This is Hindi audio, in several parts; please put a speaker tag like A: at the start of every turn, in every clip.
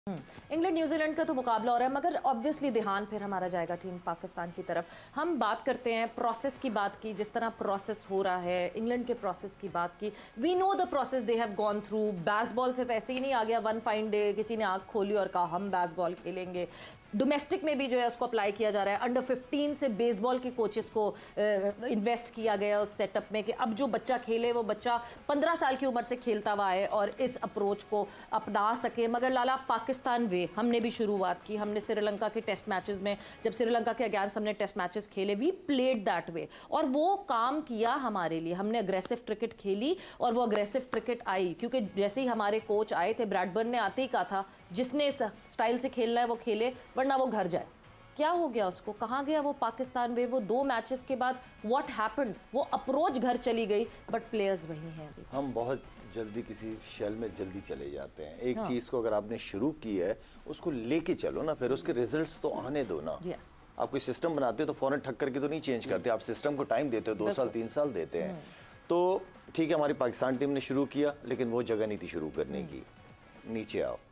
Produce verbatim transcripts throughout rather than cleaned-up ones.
A: इंग्लैंड न्यूजीलैंड का तो मुकाबला हो रहा है, मगर ऑब्वियसली ध्यान फिर हमारा जाएगा टीम पाकिस्तान की तरफ। हम बात करते हैं प्रोसेस की, बात की जिस तरह प्रोसेस हो रहा है, इंग्लैंड के प्रोसेस की बात की। We know the process they have gone through. Baseball सिर्फ ऐसे ही नहीं आ गया वन फाइन डे किसी ने आंख खोली और कहा हम बैसबॉल खेलेंगे। डोमेस्टिक में भी जो है उसको अप्लाई किया जा रहा है। अंडर फिफ्टीन से बेसबॉल के कोचेस को इन्वेस्ट uh, किया गया उस सेटअप में कि अब जो बच्चा खेले वो बच्चा पंद्रह साल की उम्र से खेलता हुआ है और इस अप्रोच को अपना सके। मगर लाला पाकिस्तान वे हमने भी शुरुआत की, हमने श्रीलंका के टेस्ट मैचेस में जब श्रीलंका के अगेंस्ट हमने टेस्ट मैचेस खेले, वी प्लेड दैट वे और वो काम किया हमारे लिए। हमने अग्रेसिव क्रिकेट खेली और वो अग्रेसिव क्रिकेट आई, क्योंकि जैसे ही हमारे कोच आए थे ब्रैडबर्न ने आते ही कहा था जिसने इस स्टाइल से खेलना है वो खेले वरना वो घर जाए। क्या हो गया उसको, कहाँ गया वो पाकिस्तान वे? वो दो मैचेस के बाद व्हाट हैपेंड, वो अप्रोच घर चली गई बट प्लेयर्स वही हैं अभी।
B: हम बहुत जल्दी किसी शेल में जल्दी चले जाते हैं। एक
A: हाँ।
B: चीज को अगर आपने शुरू की है उसको लेके चलो ना, फिर उसके रिजल्ट्स तो आने दो ना।
A: yes.
B: आप कोई सिस्टम बनाते हो तो फौरन ठक करके तो नहीं चेंज करते, आप सिस्टम को टाइम देते हो, दो साल तीन साल देते हैं। तो ठीक है, हमारी पाकिस्तान टीम ने शुरू किया लेकिन वो जगह नहीं थी शुरू करने की। नीचे आओ,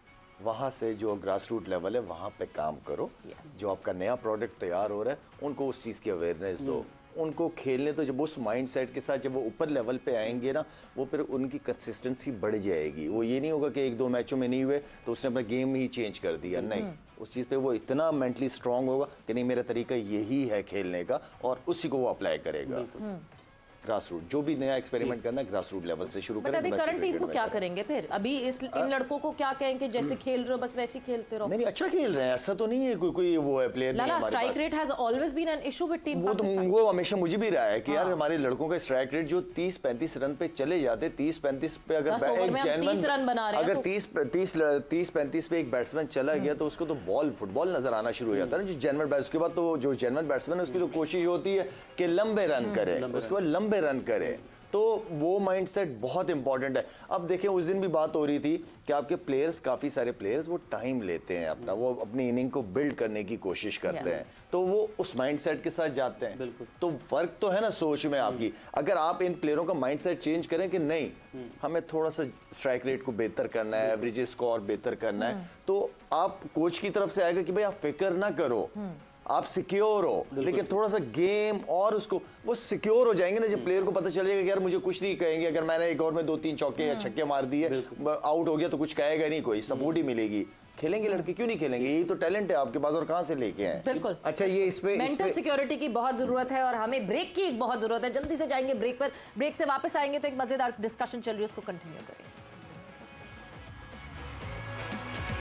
B: वहाँ से जो ग्रास रूट लेवल है वहाँ पे काम करो। जो आपका नया प्रोडक्ट तैयार हो रहा है उनको उस चीज़ की अवेयरनेस दो, उनको खेलने तो जब उस माइंडसेट के साथ जब वो ऊपर लेवल पे आएंगे ना, वो फिर उनकी कंसिस्टेंसी बढ़ जाएगी। वो ये नहीं होगा कि एक दो मैचों में नहीं हुए तो उसने अपना गेम ही चेंज कर दिया, नहीं, उस चीज़ पे वो इतना मेंटली स्ट्रांग होगा कि नहीं मेरा तरीका यही है खेलने का और उसी को वो अप्लाई करेगा। ग्रास रूट जो भी नया एक्सपेरिमेंट करना है ग्रास रूट लेवल से शुरू करें।
A: अभी करंट टीम को क्या करेंगे फिर? अभी इस इन लड़कों को क्या कहेंगे जैसे खेल रहे हो बस वैसे ही खेलते रहो?
B: नहीं, अच्छा खेल रहे हैं, ऐसा तो नहीं है कोई कोई वो है प्लेयर नहीं है।
A: Strike rate has always been an issue with team.
B: वो तो वो हमेशा मुझे भी रहा है कि यार हमारे लड़कों का स्ट्राइक रेट जो तीस पैंतीस रन पे चले जाते, तीस पैंतीस पे अगर
A: तीस रन बना रहे हैं,
B: अगर तीस तीस तीस पैंतीस पे एक बैट्समैन चला गया तो उसको तो बॉल फुटबॉल नजर आना शुरू हो जाता है ना। जो जेन्युइन बैट्स, उसके बाद तो जो जेन्युइन बैट्समैन है उसकी तो कोशिश होती है कि लंबे रन करे, उसके बाद लंबे रन करे। तो वो माइंडसेट बहुत इंपॉर्टेंट है। अब देखें, उस दिन भी बात हो रही थी कि आपके प्लेयर्स, काफी सारे प्लेयर्स वो टाइम लेते हैं अपना, वो अपनी इनिंग को बिल्ड करने की कोशिश करते हैं, तो वो उस माइंडसेट के साथ जाते हैं। तो फर्क तो है ना सोच में आपकी। अगर आप इन प्लेयरों का माइंडसेट चेंज करें कि नहीं हमें थोड़ा सा स्ट्राइक रेट को बेहतर करना है, एवरेज स्कोर बेहतर करना है, तो आप कोच की तरफ से आएगा कि भाई आप फिक्र ना करो, आप सिक्योर हो, लेकिन थोड़ा सा गेम और उसको वो सिक्योर हो जाएंगे ना जब प्लेयर को पता चलेगा कि यार मुझे कुछ नहीं कहेंगे, अगर मैंने एक ओवर में दो तीन चौके या छक्के मार दिए आउट हो गया तो कुछ कहेगा नहीं, कोई सपोर्ट ही मिलेगी। खेलेंगे लड़के, क्यों नहीं खेलेंगे? यही तो टैलेंट है आपके पास और कहां से लेके आए?
A: बिल्कुल।
B: अच्छा, ये इस पे
A: मेंटल सिक्योरिटी की बहुत जरूरत है और हमें ब्रेक की बहुत जरूरत है। जल्दी से जाएंगे ब्रेक पर, ब्रेक से वापस आएंगे तो एक मजेदार डिस्कशन चल रही है उसको कंटिन्यू करेंगे।